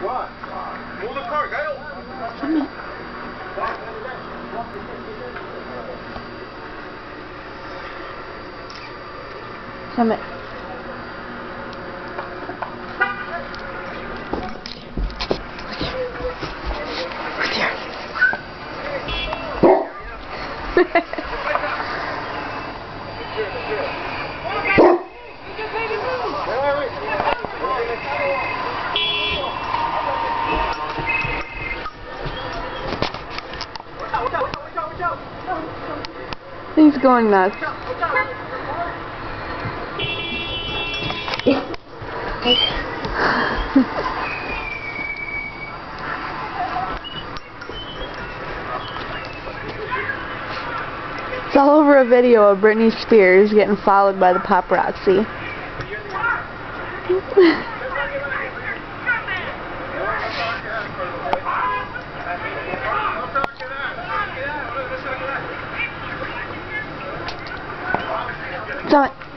Summit. He's going nuts. It's all over a video of Brtiney Spears getting followed by the paparazzi. Stop it.